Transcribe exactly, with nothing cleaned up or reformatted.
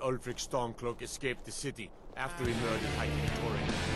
Ulfric Stormcloak escaped the city after he murdered High Victoria.